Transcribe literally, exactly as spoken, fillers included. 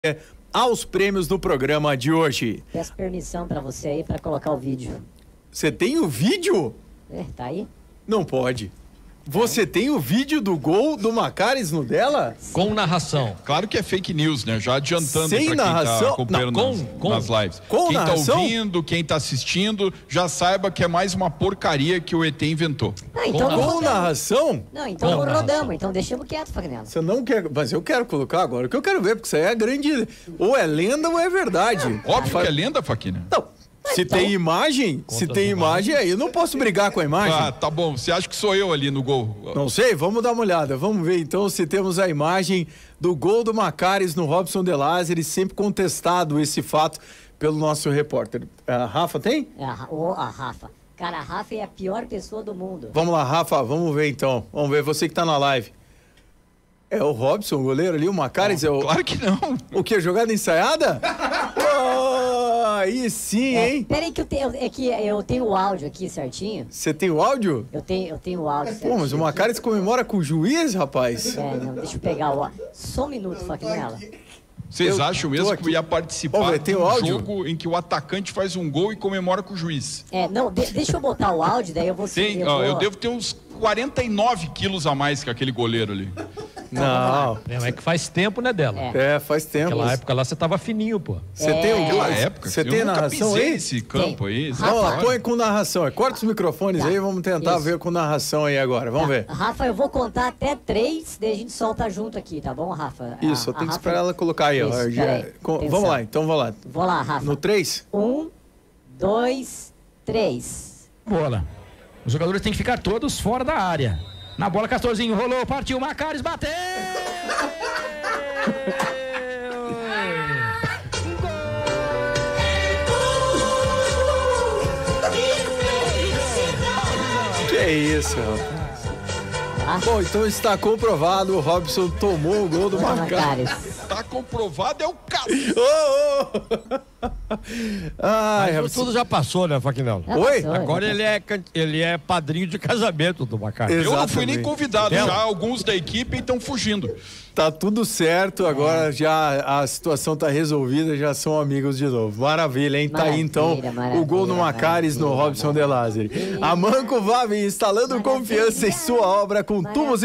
aos prêmios do programa de hoje. Peço permissão pra você aí pra colocar o vídeo. Você tem o vídeo? É, tá aí? Não pode. Você tem o vídeo do gol do Macares no dela? Com narração. Claro que é fake news, né? Já adiantando Sem pra quem narração? tá acompanhando Não, nas, com- com- nas lives. com quem narração? tá ouvindo, quem tá assistindo, já saiba que é mais uma porcaria que o E T inventou. Ah, então Com não Com rodamos. narração? Não, então Com não narração. rodamos. Então deixamos quieto, Fagnano. Você não quer, mas eu quero colocar agora, o que eu quero ver, porque isso aí é grande, ou é lenda ou é verdade. Óbvio que é lenda, Faquinha. Não, se então- tem imagem, se Contra tem as imagem, aí eu não posso brigar com a imagem. Ah, tá bom. Você acha que sou eu ali no gol? Não sei, vamos dar uma olhada. Vamos ver então se temos a imagem do gol do Macares no Robson de Lázari, sempre contestado esse fato pelo nosso repórter. A Rafa tem? É a, Ra- ô, a Rafa. Cara, a Rafa é a pior pessoa do mundo. Vamos lá, Rafa, vamos ver então. Vamos ver, você que tá na live. É o Robson, o goleiro ali, o Macares é o... Claro que não. O que, jogada ensaiada? Oh, aí sim, É, hein? peraí que eu tenho, é que eu tenho o áudio aqui certinho. Você tem o áudio? Eu tenho, eu tenho o áudio certinho. Pô, mas o Macares comemora com o juiz, rapaz. É, não, deixa eu pegar o áudio. Só um minuto, Fagnano. Vocês Eu acham tô mesmo aqui. que eu ia participar Ô, velho, de tem o um áudio? jogo em que o atacante faz um gol e comemora com o juiz? É, não, de- deixa eu botar o áudio, daí eu vou... Tem, eu, ó, vou... eu devo ter uns quarenta e nove quilos a mais que aquele goleiro ali. Não, É, é que faz tempo, né, dela? É. é, faz tempo. Naquela época lá você tava fininho, pô. Você tem o Naquela gol? época, Você eu tem nunca narração pisei aí? nesse campo aí. sai Vamos lá, fora. põe com narração. É, corta os microfones Tá. aí, vamos tentar Isso. ver com narração aí agora. Vamos ver. Rafa, eu vou contar até três, daí a gente solta junto aqui, tá bom, Rafa? A- Isso, eu a tenho que Rafa- esperar ela colocar aí, ó. Isso, Já- peraí. com- Atenção. Vamos lá, então vamos lá. Vou lá, Rafa. No três? Um, dois, três. Bola. Os jogadores têm que ficar todos fora da área. Na bola, Castorzinho rolou, partiu, Macares bateu! Que isso, rapaz. Ah. Bom, então está comprovado, o Robson tomou o gol do Boa, Macares. Macares. Tá comprovado, é o caso. Ô, ô! Ai, Mas rapaz. tudo já passou, né, Faquinão? Já Oi? passou, Agora já ele é, can- ele é padrinho de casamento do Macaco. Exato. Eu não fui nem Exatamente. convidado, Ela- já alguns da equipe estão fugindo. Tá tudo certo, agora já a situação tá resolvida, já são amigos de novo. Maravilha, hein? Tá aí então Maravilha, o gol do maravilha, Macares no maravilha, Robson de Lázari. A Manco Vave instalando confiança em sua obra com tubos